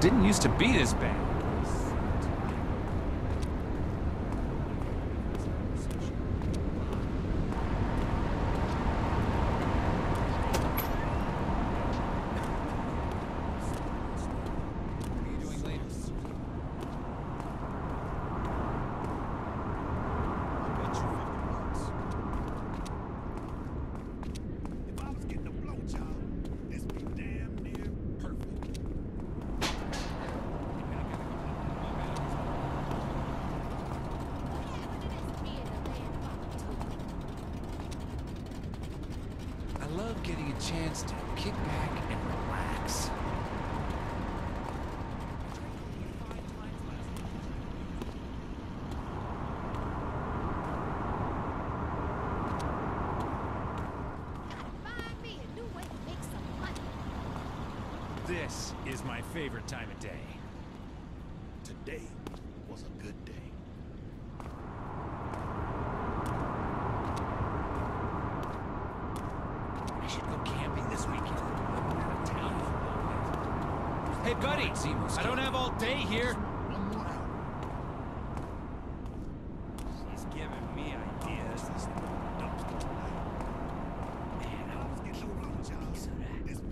didn't used to be this bad. I love getting a chance to kick back and relax. Find me a new way to make some money. This is my favorite time of day. Today was a good day. I should go camping this weekend. I've been out of town for a little bit. Hey, buddy! I don't have all day here. One more hour. She's giving me ideas. This dumpster tonight. Man, I was getting a piece of that.